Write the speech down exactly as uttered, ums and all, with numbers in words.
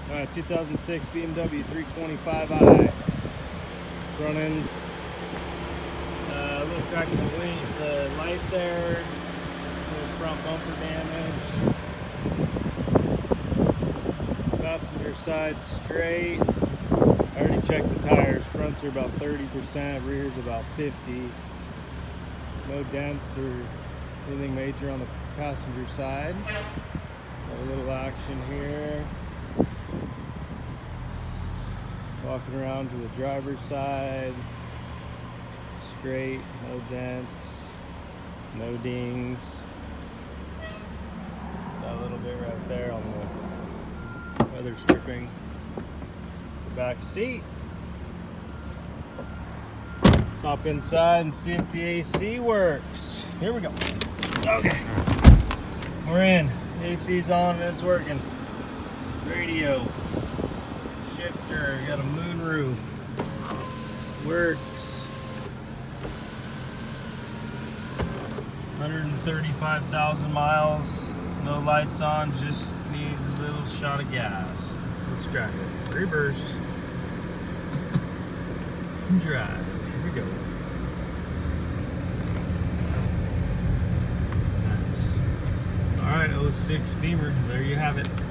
Alright, two thousand six B M W three twenty-five i. Front ends, uh, a little crack in the wing, the light there, a little front bumper damage. Passenger side straight. I already checked the tires. Fronts are about thirty percent, rear's about fifty. No dents or anything major on the passenger side. Got a little action here. Walking around to the driver's side. Straight, no dents, no dings. Got a little bit right there on the weather stripping. The back seat. Let's hop inside and see if the A C works. Here we go. Okay. We're in. A C's on and it's working. Radio. Shifter. Got a moonroof. Works. one hundred thirty-five thousand miles. No lights on. Just needs a little shot of gas. Let's drive it. Reverse. Drive. Here we go. Nice. Alright, oh six Beamer. There you have it.